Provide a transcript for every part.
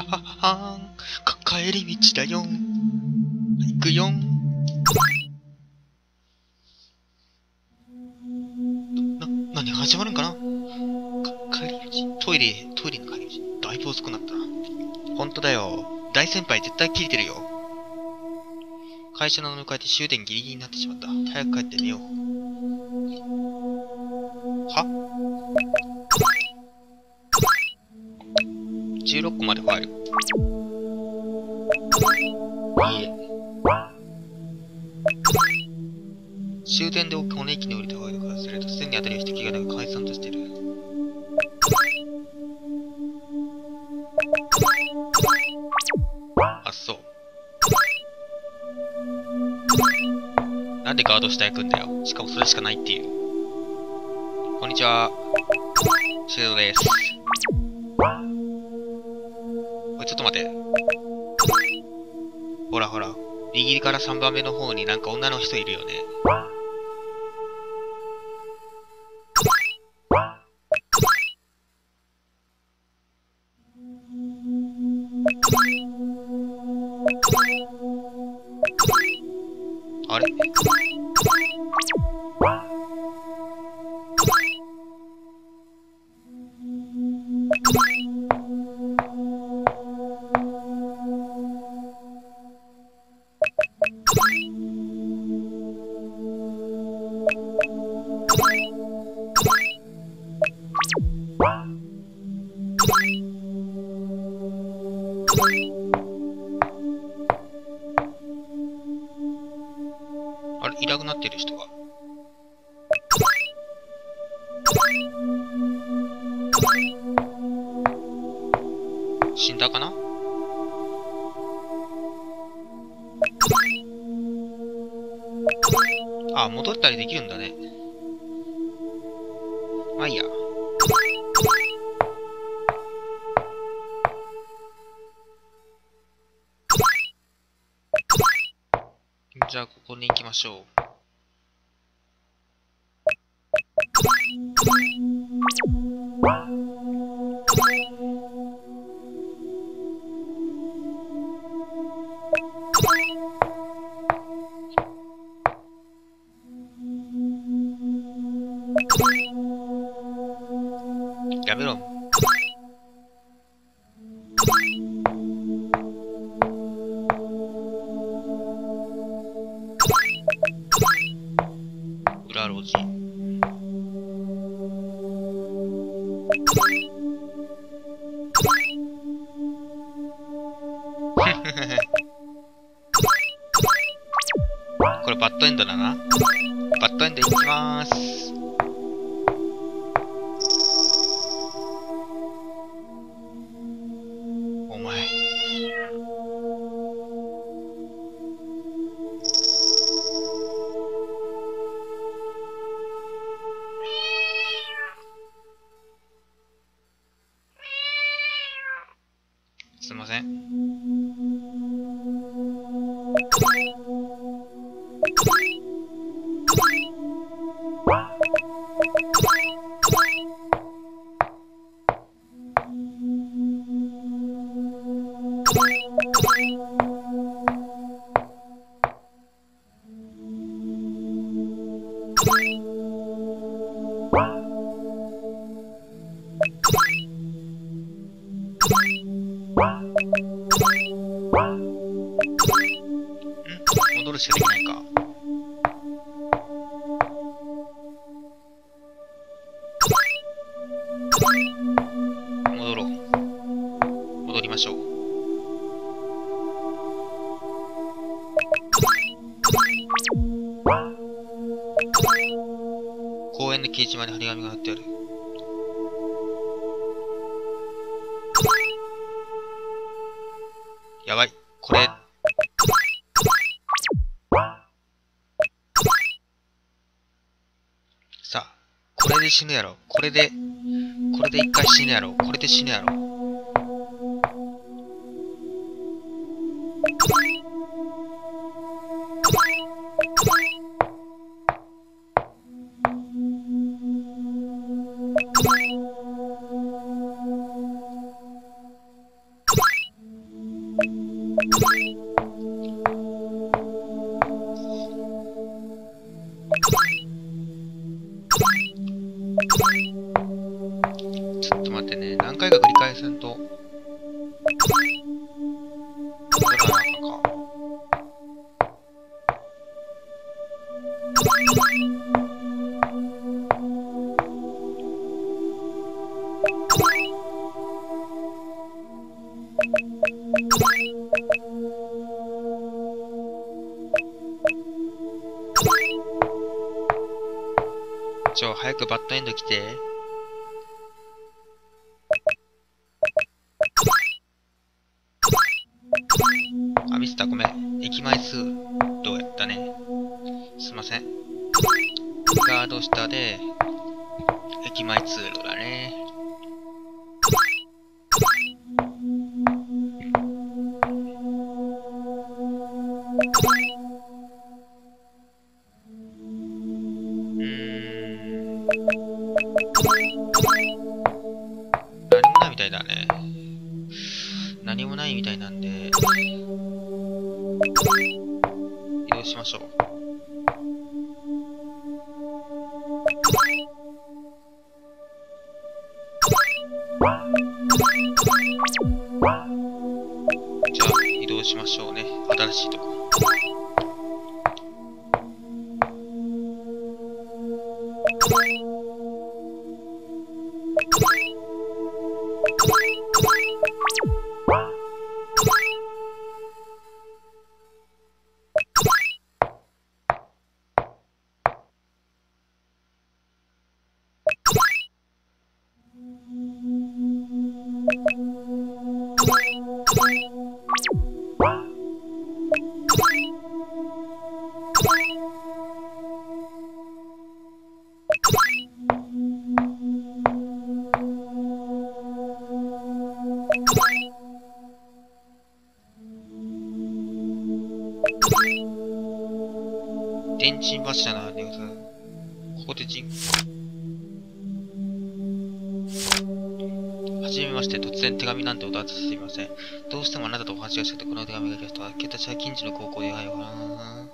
ははーん。帰り道だよ。行くよ。何始まるんかな。帰り道。トイレの帰り道。だいぶ遅くなったな。ほんとだよ。大先輩絶対切れてるよ。会社の飲み会で終電ギリギリになってしまった。早く帰って寝よう。は ?16 個までファイル。いいえ。終電で骨駅に降りた方がするとすでにあたりは人気がなく解散としている。あ、そう。なんでガード下行くんだよ。しかもそれしかないっていう。こんにちは。シェードです。おい、ちょっと待て。ほらほら。右から3番目の方になんか女の人いるよね。あれ？あれ、いなくなってる人が。死んだかな。あ、戻ったりできるんだね。まあいいや。じゃあ、ここに行きましょう。やめろ。裏路地。これバッドエンドだな。バッドエンドいきまーす。お前。すいません。戻るしかできないか。戻ろう。戻りましょう。公園の掲示板に張り紙が貼ってある。やばい。これ。さあ、これで死ぬやろ。これで一回死ぬやろ。これで死ぬやろ。 ちょっと待ってね。何回か繰り返すんと。戻らなあかんか。早くバッドエンド来て。あ、ミスった。ごめん。駅枚数、どうやったね。すいません。ガード下で、駅前通路だね。何もないみたいだね。何もないみたいなんで、移動しましょう。じゃあ、移動しましょうね。新しいとこ。電信柱なんでございます。ここではじめまして、突然手紙なんてお渡しすみません。どうしてもあなたとお話がしたくてこの手紙が来た人は、私は近所の高校で会うよかな。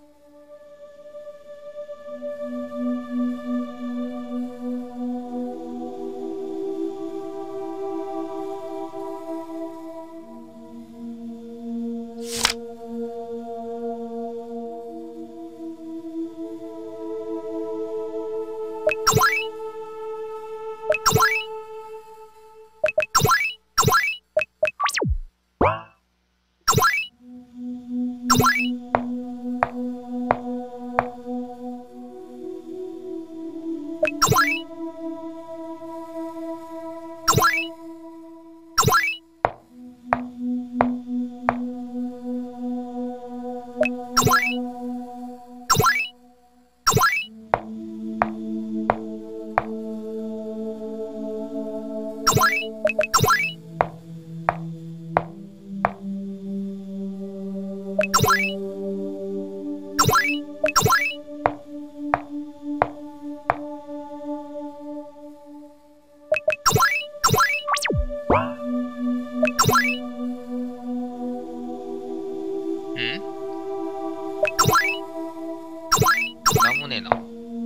なんもねえな。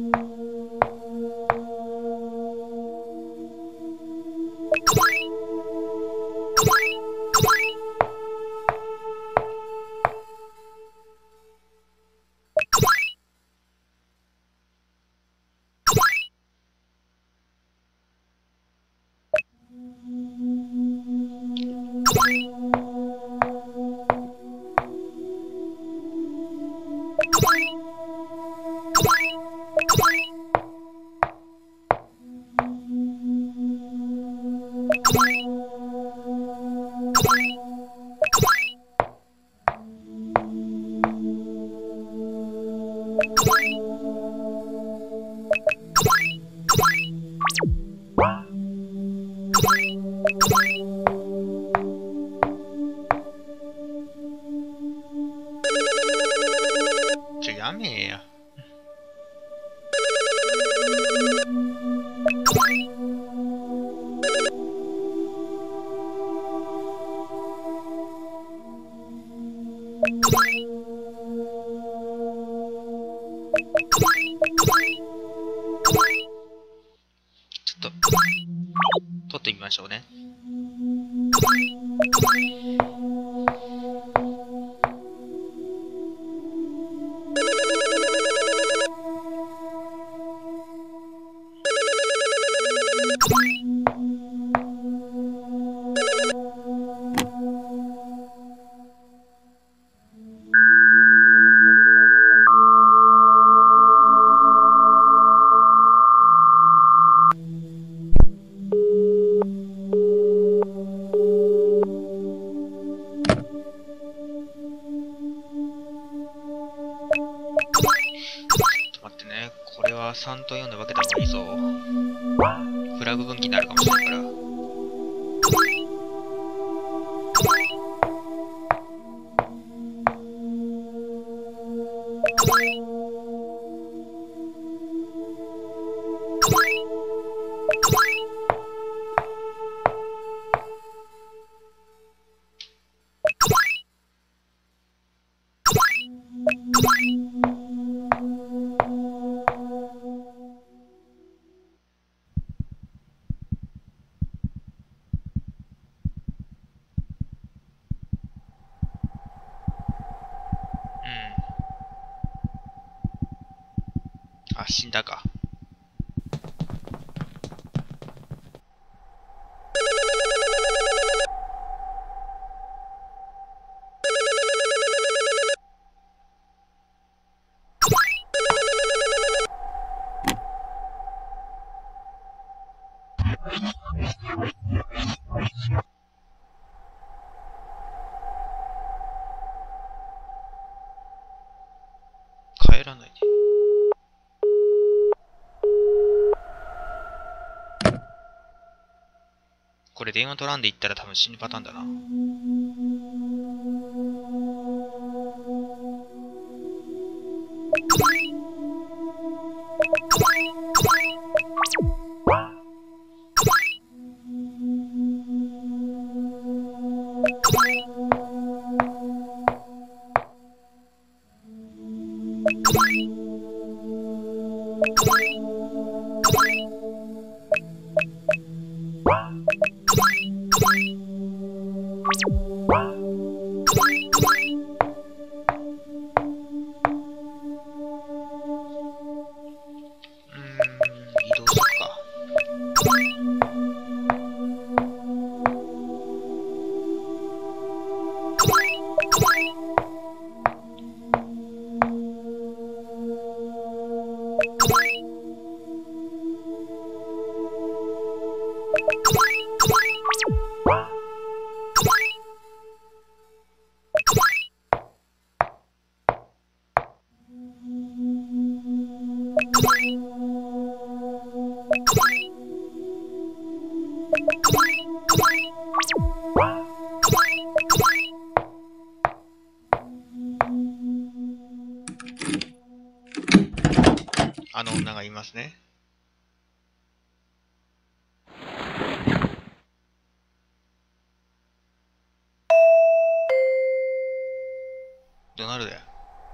やめえや。 ちょっと、撮ってみましょうね。これは3と4で分けた方がいいぞ。フラグ分岐になるかもしれないから。あ、死んだか。帰らないで。これ電話取らんでいったら多分死ぬパターンだな。移動するか。あの女がいますね。ドナルドや。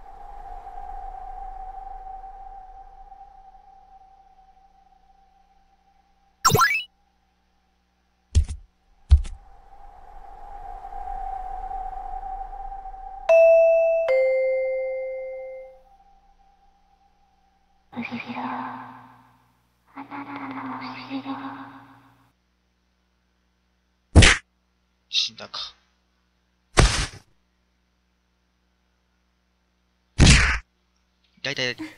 死んだか。痛い痛い痛い。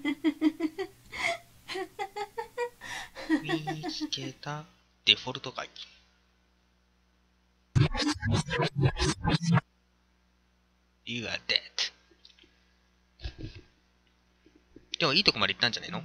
見つけた。デフォルト回帰。You are dead. でもいいとこまで行ったんじゃないの？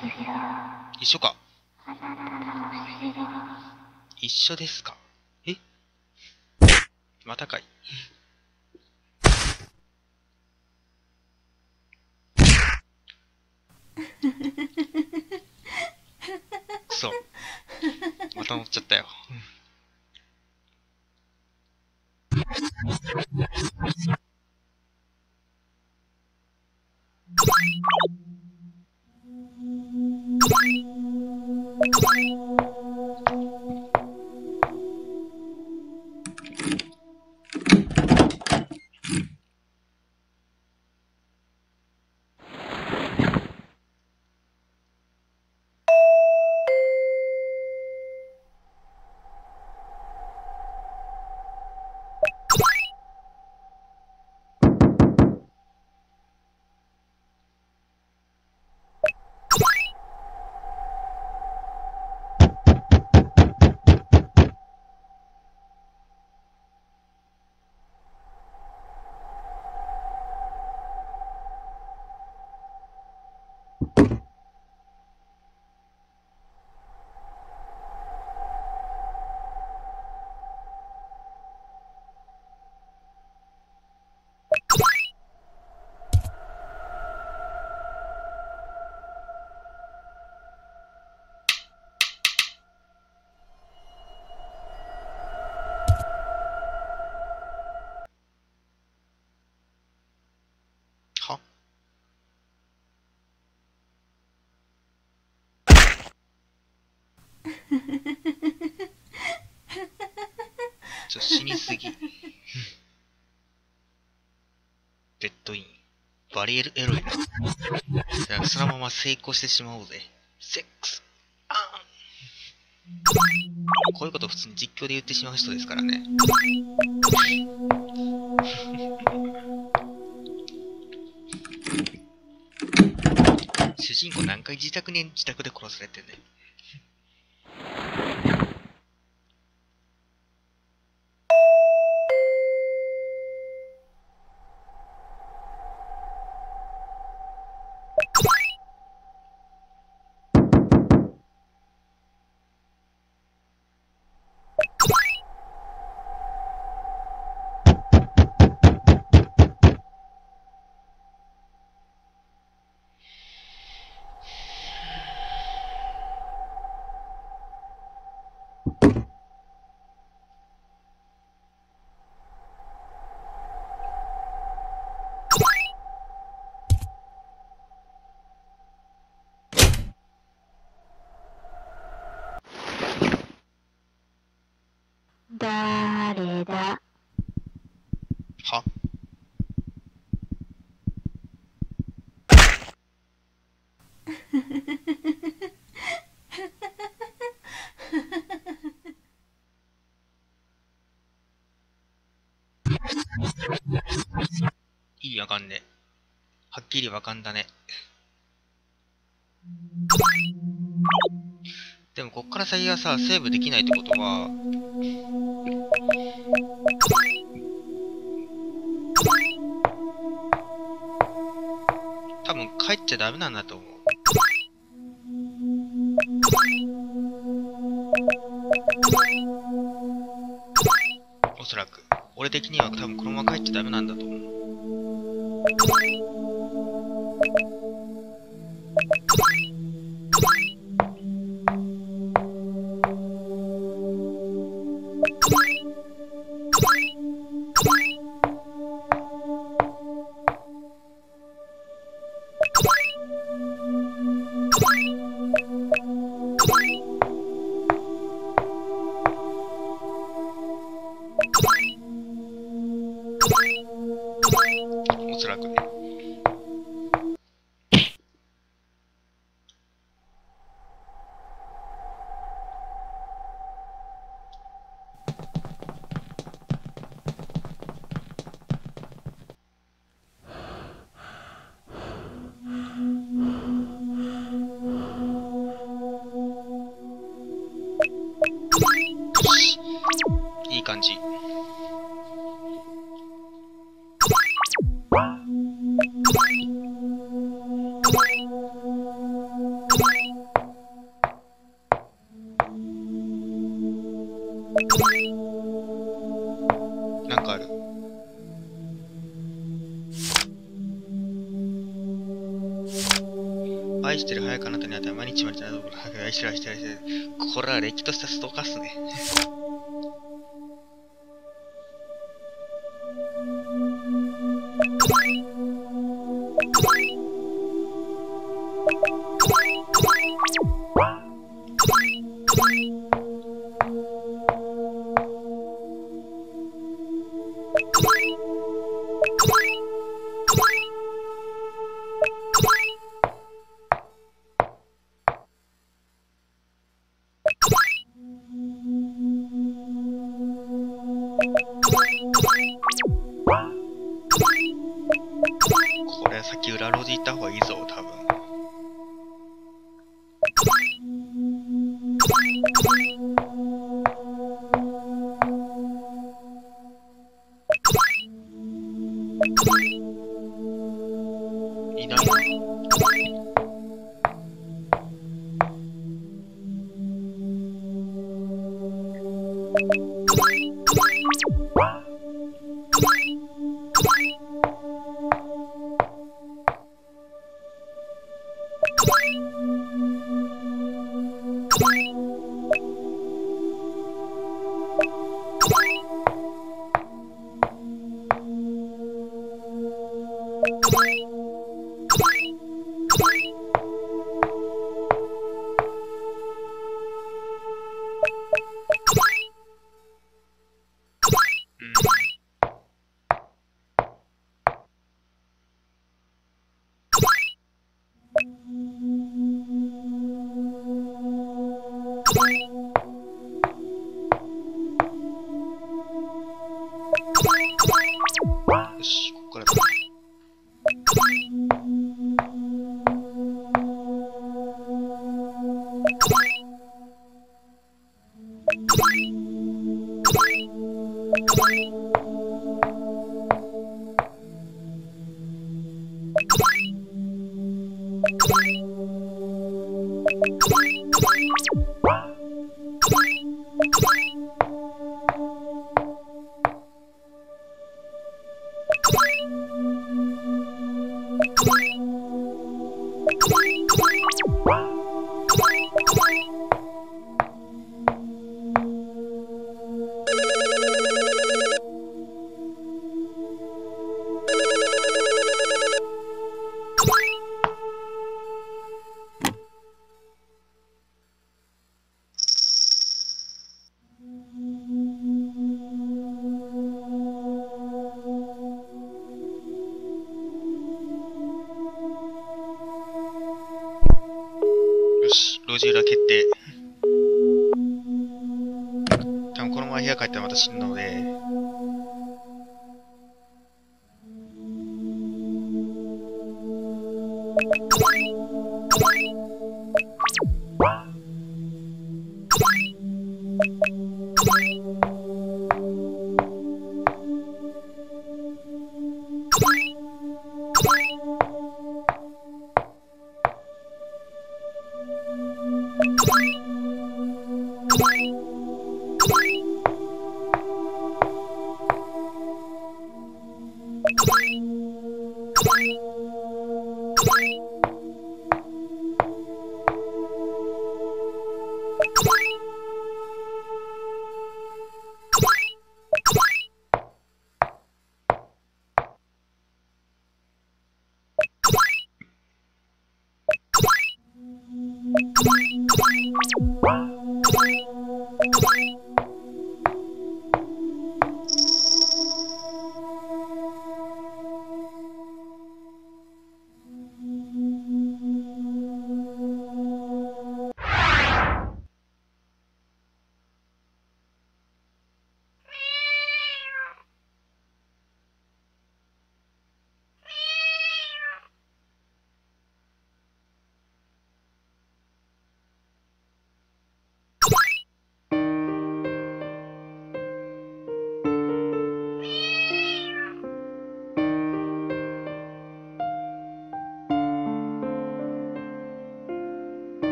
一緒か。一緒ですか。え、またかい。くそ。また乗っちゃったよ。は死にすぎ。ベッドイン。バリエルエロいな。じゃあそのまま成功してしまおうぜ。セックス。あーん。こういうこと普通に実況で言ってしまう人ですからね。主人公何回自宅で殺されてんね。 誰だ。 は意味わかんねえ。はっきりわかんだね。でもこっから先がさ、セーブできないってことは、多分帰っちゃダメなんだと思う。おそらく。俺的には多分このまま帰っちゃダメなんだと思う。おそらくね。いい感じ。 かる。愛してる早くあなたに会ったら毎日毎日あなたのこと愛してる愛してる愛してる。これはれっきとしたストーカーっすね。これさっき裏路地行った方がいいぞ、多分。いないな。よし、ここからだ。よし、路地裏決定。多分このまま部屋帰ったらまた死ぬので、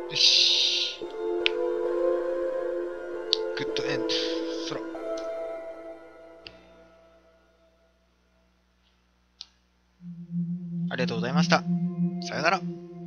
よし。グッドエンド。そら。ありがとうございました。さよなら。